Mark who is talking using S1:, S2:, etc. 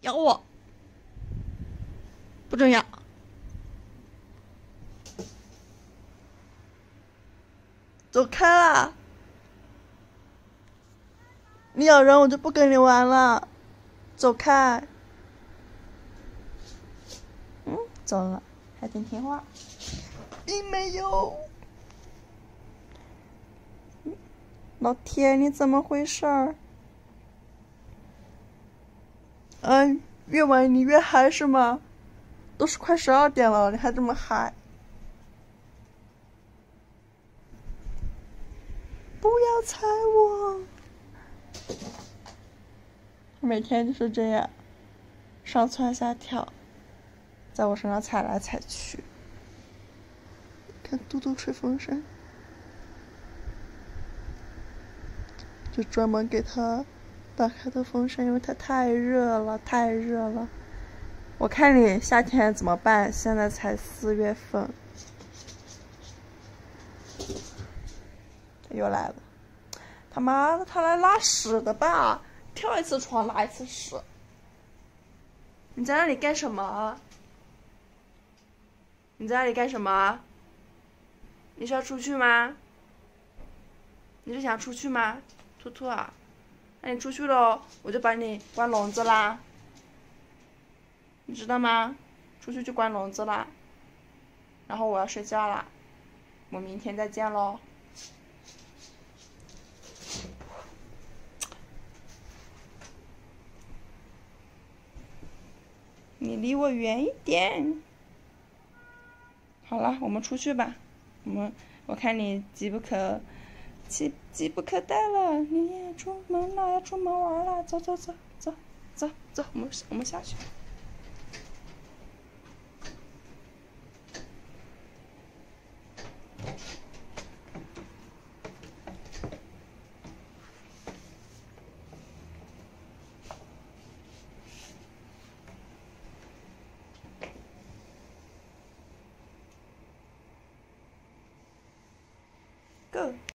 S1: 咬我，不准咬。走开啦！你咬人，我就不跟你玩了。走开。走了，还挺听话。并没有。老天，你怎么回事儿？越晚你越嗨是吗？都是快12点了，你还这么嗨？不要踩我！每天就是这样，上蹿下跳，在我身上踩来踩去。看嘟嘟吹风扇，就专门给他打开的风扇，因为它太热了，太热了。我看你夏天怎么办？现在才4月份。又来了，他妈的，他来拉屎的吧？跳一次床拉一次屎。你在那里干什么？你在那里干什么？你是要出去吗？你是想出去吗，兔兔啊？那你出去了，我就把你关笼子啦，你知道吗？出去就关笼子啦。然后我要睡觉啦，我明天再见喽。你离我远一点。好了，我们出去吧。我看你急不可待了，你也出门了，要出门玩了。走，我们下去。Go。